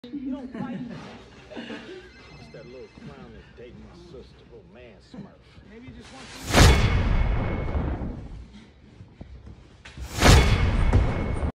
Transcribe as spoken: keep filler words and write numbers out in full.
You don't fight. It's that little clown that's dating my sister, little man Smurf. Maybe you just want to